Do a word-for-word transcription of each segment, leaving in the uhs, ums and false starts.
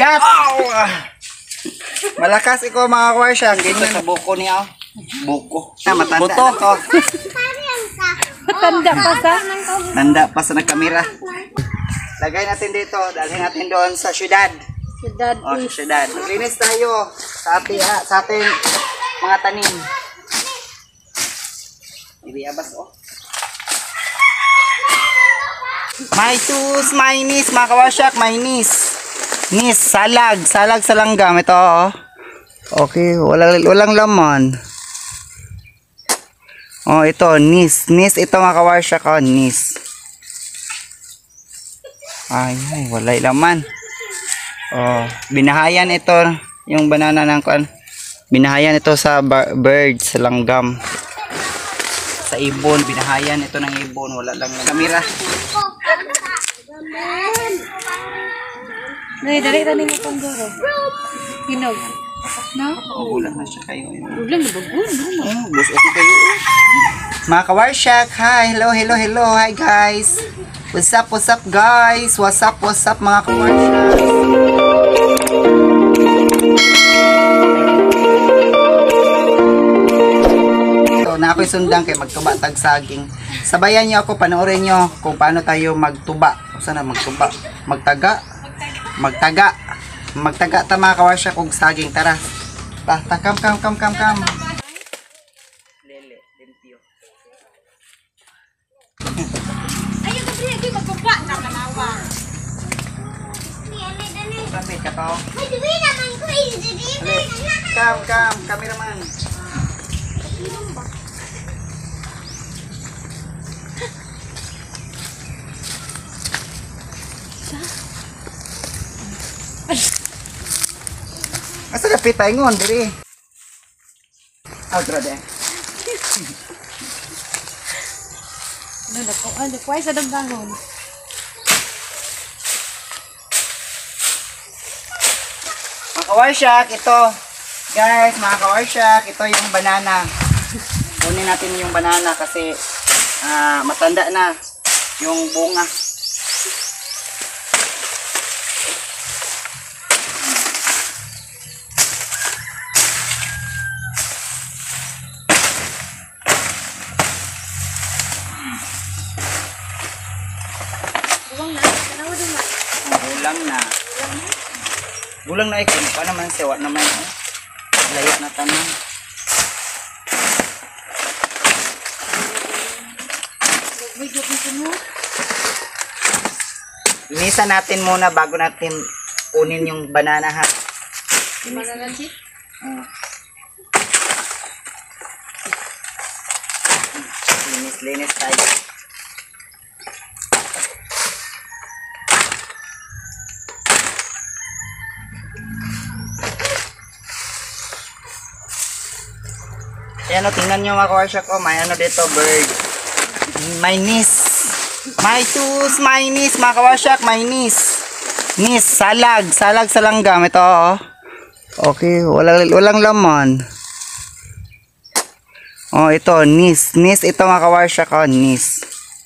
Bigat! Oh! Malakas ikaw mga kawarsyak. Ganyan sa buko niya. Oh. Buko. Na, matanda Buto. Na to. Matanda pa sa? Tanda pa sa nagkamera. Lagay natin dito. Dalhin natin doon sa syudad. Syudad. Oh, sa syudad. Maglinis tayo sa ating, ah, sa ating mga tanim. Ibiabas oh. May sus, may nis, mga kawarsyak, may nis. Nis, salag, salag sa langgam. Ito oh. Okay, walang, walang laman. Oh, ito, nis. Nis, ito mga kawarsyak oh, nis. Ay, ay, walay laman. Oh, binahayan ito, yung banana ng kuan. Binahayan ito sa bird, sa langgam. Sa ibon, binahayan ito ng ibon, wala lang yung kamera. Nay, dali tanin mo pang garo. Hinog. No? Oh, ulan na siya kayo. Ulan na bagun. Oh, bus okay kayo. Mga kawarsyak, hi, hello, hello, hello, hi guys. What's up, what's up guys? What's up, what's up mga kawarsyak? So, na ako'y sundang kay magtuba tag saging. Sabayan niyo ako, panoorin niyo kung paano tayo magtuba. Sana magtuba, magtaga, magtaga, magtaga ta mga kawarsyak og saging. Tara. Ta, ta, kam, kam, kam, kam, kam. Lele, limpyo. Ayo gabi lagi magkupa na kanawa. Sampai ka to. May duwi naman ko eh. Kam, kam, cameraman. Asa ka pitay ngon diri? Outra de. Ano na ko? Ano ko ay sa dambangon. Mga kawarsyak, ito. Guys, mga kawarsyak, ito yung banana. Kunin natin yung banana kasi uh, matanda na yung bunga. Gulang na. Gulang na ikon. Pa naman siya. Wala naman. Eh. Layo na tanong. Linisan natin muna bago natin kunin yung banana ha. Banana chip? Uh. Linis-linis tayo. Ayan o, tingnan nyo mga kawarsyak ko, may ano dito, bird. May nis. May sus, may nis, mga kawarsyak, may nis. Nis, salag, salag sa langgam. Ito o. Okay, walang, walang laman. Oh, ito, nis. Nis, ito mga kawarsyak ko, nis.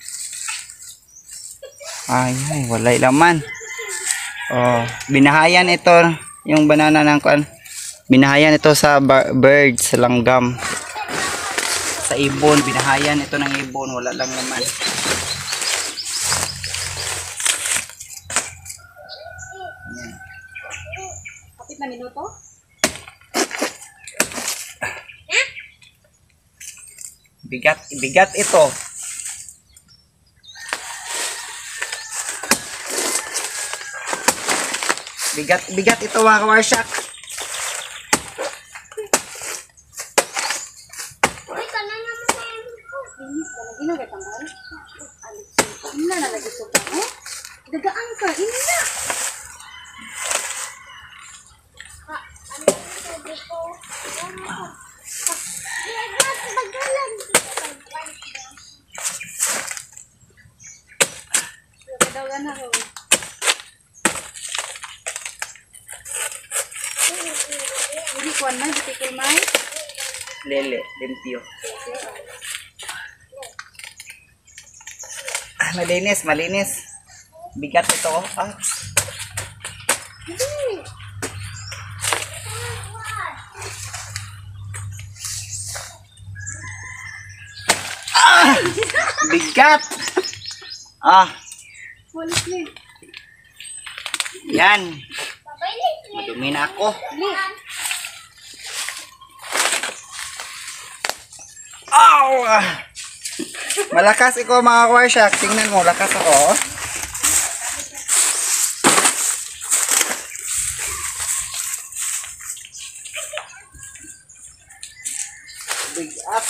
Ay, ay, walay laman. Oh, binahayan ito, yung banana ng kuan. Binahayan ito sa bird, sa langgam. Sa ibon, binahayan ito ng ibon, wala lang naman. Ayan. Kapit na minuto? Bigat, bigat ito. Bigat, bigat ito mga kawarsyak. Ino ba tambal? Ina na lagi sa tao. Dagaan ka, ina. Hindi kuan man, bitikil man. Lele, limpyo. Ah, malinis, malinis. Bigat ito. Ah. Ah! Bigat! Ah, Walis ni. yan. Madumi na ako. Ow! Malakas ikaw mga kawarsyak. Tingnan mo, lakas ako. oh. Big up.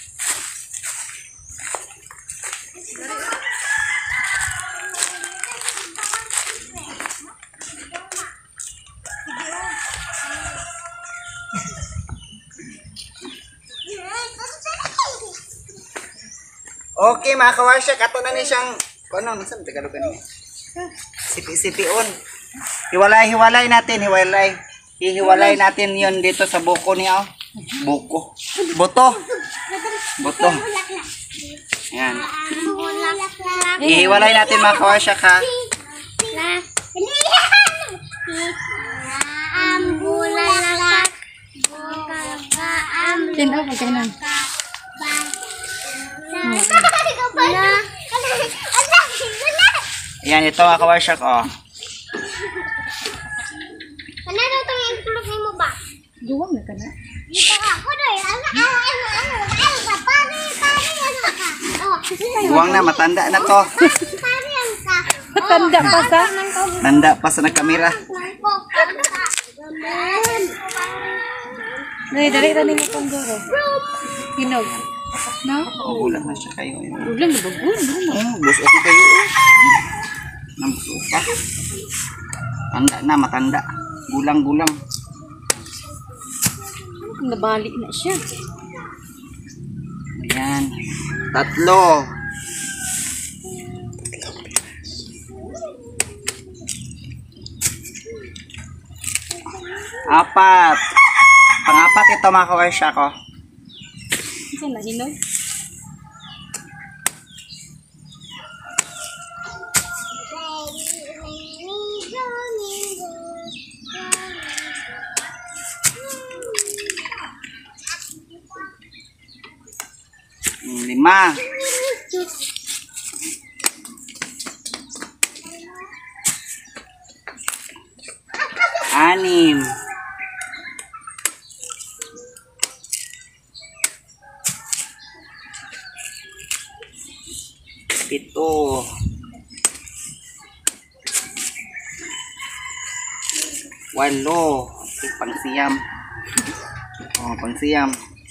Okay mga kawarsyak, ato na ni siyang ano, minsan Tagalog ni. Sipi-sipion. Hiwalay-hiwalay natin, hiwalay. Hihiwalay natin 'yon dito sa buko niya. Oh. Buko. Buto. Buto. Yan. Hihiwalay natin mga kawarsyak ha. Tinaw ka kanan. Yan, ito mga kawarsyak oh. Ano daw itong i-plug mo ba? Duwang na ka na. Dito ka ako doy. Ano, ano, ano, ano, ano ka? Pari, pari, ano ka? Oh, Buwang na, matanda na to. pari, ano ka? Matanda pa sa. Tanda pa sa nagkamera. Nay, dali ra nimo tong goro. Hinog. No? Ulan na siya kayo. Ulan na bagun. Oh, bus ako kayo. Nambuso pa. Tanda na, matanda. Gulang-gulang. Nabali na siya. Ayan. Tatlo. Apat. Pangapat ito mga kawarsyak ko. Saan na hinog? Lima. Anim. Pito. Walo. Okay, pangsiyam. Oh, pangsiyam.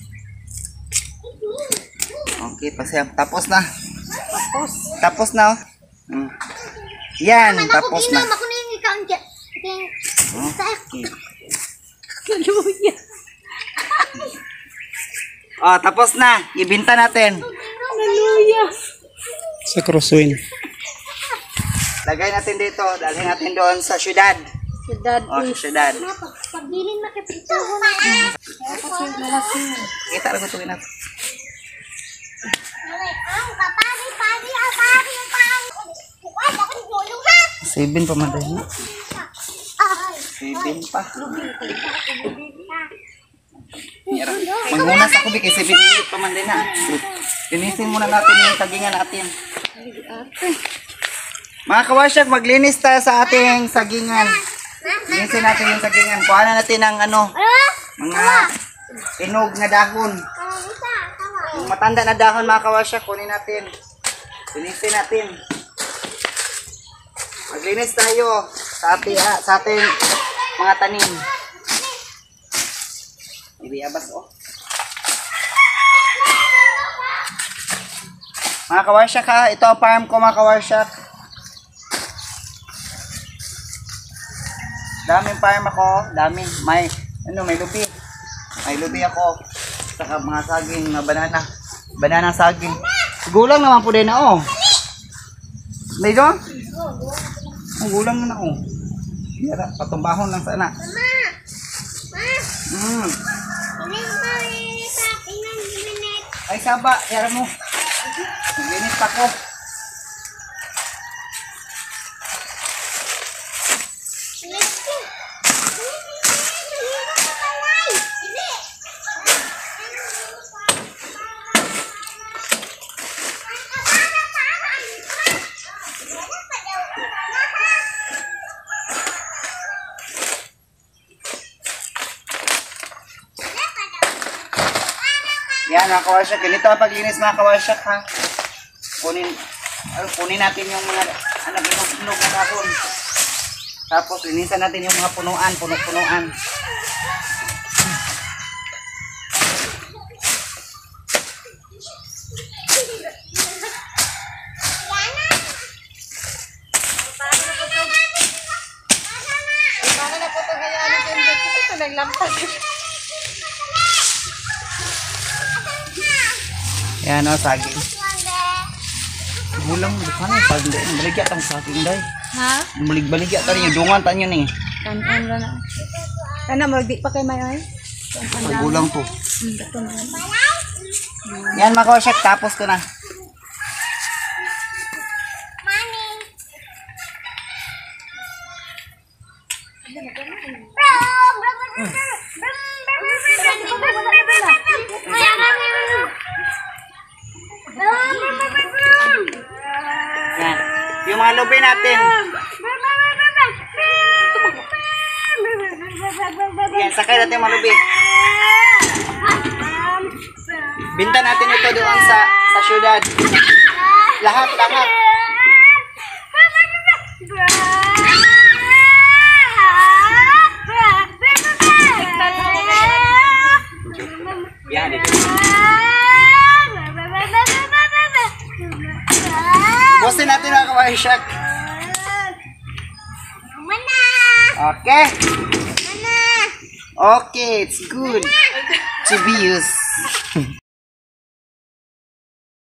Okay, pangsiyam. Tapos na. Tapos. Tapos na. Oh. Hmm. Yan, tapos na. Ako na yung ikaw ang Okay. Kaluya. Oh, tapos na. Ibinta natin. Kaluya. Sa crosswind. Lagay natin dito. Dalhin natin doon sa syudad. Sedad Oh, sa is. syudad. pagbilin makipito ko Kita rin ito natin. ang kapari, pari, ang pari, ang pari. Wala ako ng gulong ha. Seven pa man rin. Ay. Seven pa. Mira. Magmunas ako bi kasi binili pa man din na. Linisin muna natin yung sagingan natin. Mga kawarsyak, maglinis tayo sa ating sagingan. Linisin natin yung sagingan. Kuha na natin ang ano, mga inog na dahon. Yung matanda na dahon mga kawarsyak, kunin natin. Linisin natin. Maglinis tayo sa ating, ah, sa ating mga tanim. Ibiyabas oh. Mga kawarsyak ha, ito ang farm ko mga kawarsyak. Daming farm ako, dami. May, ano, may lubi. May lubi ako. Saka mga saging na banana. Banana saging. Gulang naman po din na oh. May doon? Oh, gulang na na oh. Yara, patumbahon lang sana. Ma! Ma! Mm. Ilan ba eh, sa ilang minute? Ay saba, yara mo. Linis pa ko. Let's go. Yan mga kawasyak. Ganito ang paglinis mga kawasyak ha. Kunin, uh, kunin natin yung mga ano, binog-binog na dahon. Tapos linisan natin yung mga punuan, puno-punuan. Paano na po ito kaya ano yung dito? Ito naglampas. Yan o, saging. Bulang, bukan na, saging. Baligya tang saging day. Ha? Balig-baligya tayo yung dungan tayo ni. Kanan na na. Kana magdi pa kay mayoy. Bulang to. Hmm, dato na. Yan mga kawasyak, tapos ko na. Yan. Yung mga lubi natin. Yan, sakay natin yung mga lubi. Binta natin ito doon sa sa syudad. Lahat, lahat. Yan, ito. Ubusin natin mga kawasyak. Okay. Okay, it's good to be used.